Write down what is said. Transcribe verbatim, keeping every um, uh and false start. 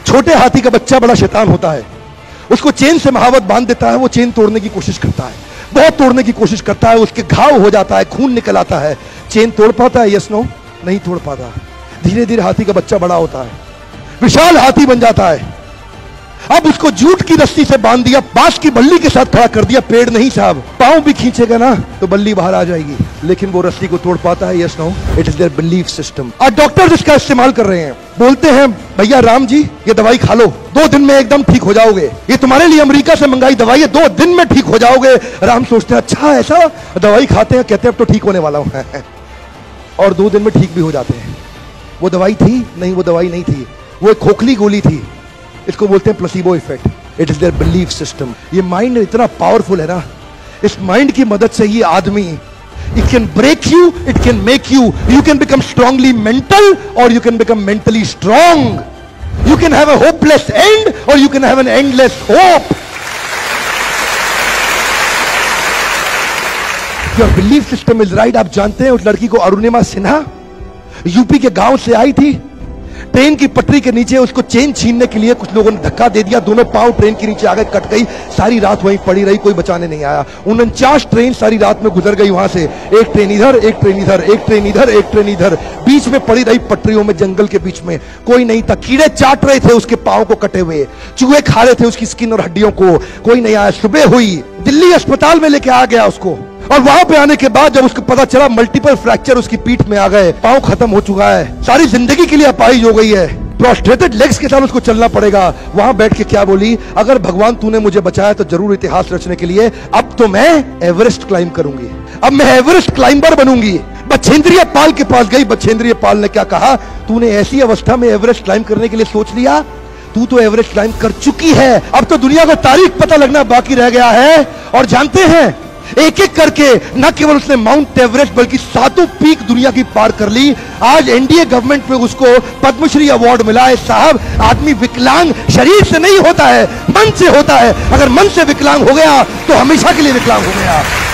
छोटे हाथी का बच्चा बड़ा शैतान होता है, उसको चेन से महावत बांध देता है, वो चेन तोड़ने की कोशिश करता है, बहुत तोड़ने की कोशिश करता है, उसके घाव हो जाता है, खून निकल आता है। चेन तोड़ पाता है? यस नो, नहीं तोड़ पाता। धीरे धीरे हाथी का बच्चा बड़ा होता है, विशाल हाथी बन जाता है। अब उसको जूट की रस्सी से बांध दिया, बांस की बल्ली के साथ खड़ा कर दिया। पेड़ नहीं साहब, पांव भी खींचेगा ना तो बल्ली बाहर आ जाएगी, लेकिन वो रस्सी को तोड़ पाता है? Yes no, it is there belief system. आज डॉक्टर्स इसका इस्तेमाल कर रहे हैं, बोलते हैं भैया राम जी ये दवाई खा लो, दो दिन में एकदम ठीक हो जाओगे, ये तुम्हारे लिए अमेरिका से मंगाई दवाई है, दो दिन में ठीक हो जाओगे। राम सोचते हैं अच्छा ऐसा, दवाई खाते हैं, कहते हैं अब तो ठीक होने वाला हूं और दो दिन में ठीक भी हो जाते हैं। वो दवाई थी? नहीं, वो दवाई नहीं थी, वो एक खोखली गोली थी। इसको बोलते हैं placebo effect. It is there belief system. ये माइंड इतना पावरफुल है ना, इस माइंड की मदद से ये आदमी, it can break you, it can make you, you can become strongly mental और you can become mentally strong. You can have a hopeless end और you can have an endless hope. Your belief system is right. आप जानते हैं उस लड़की को Arunima Sinha UP के गांव से आई थी, ट्रेन की पटरी के नीचे उसको चेन छीनने के लिए कुछ लोगों ने धक्का दे दिया, दोनों पांव ट्रेन के नीचे आ गए, कट गई, सारी रात वहीं पड़ी रही, कोई बचाने नहीं आया। उनचास ट्रेन सारी रात में गुजर गई वहां से, एक ट्रेन इधर, एक ट्रेन इधर, एक ट्रेन इधर, एक ट्रेन इधर, बीच में पड़ी रही पटरियों में, जंगल के बीच में, कोई नहीं था। कीड़े चाट रहे थे उसके पांव को कटे हुए, चूहे खा रहे थे उसकी स्किन और हड्डियों को, कोई नहीं आया। सुबह हुई, दिल्ली अस्पताल में लेके आ गया उसको, और वहां पे आने के बाद जब उसको पता चला मल्टीपल फ्रैक्चर उसकी पीठ में आ गए, पांव खत्म हो चुका है, सारी जिंदगी के लिए अपाहिज हो गई है, प्रोस्ट्रेटेड लेग्स के साथ उसको चलना पड़ेगा। वहां बैठ के क्या बोली, अगर भगवान तूने मुझे बचाया तो जरूर इतिहास रचने के लिए, अब तो मैं एवरेस्ट क्लाइंब करूंगी, अब मैं एवरेस्ट क्लाइंबर बनूंगी। बछेंद्रिय पाल के पास गई, बछेंद्रिय पाल ने क्या कहा, तूने ऐसी अवस्था में एवरेस्ट क्लाइंब करने के लिए सोच लिया, तू तो एवरेस्ट क्लाइंब कर चुकी है, अब तो दुनिया को तारीख पता लगना बाकी रह गया है। और जानते हैं एक एक करके न केवल उसने माउंट एवरेस्ट बल्कि सातों पीक दुनिया की पार कर ली। आज एनडीए गवर्नमेंट में उसको पद्मश्री अवार्ड मिला है। साहब, आदमी विकलांग शरीर से नहीं होता है, मन से होता है। अगर मन से विकलांग हो गया तो हमेशा के लिए विकलांग हो गया।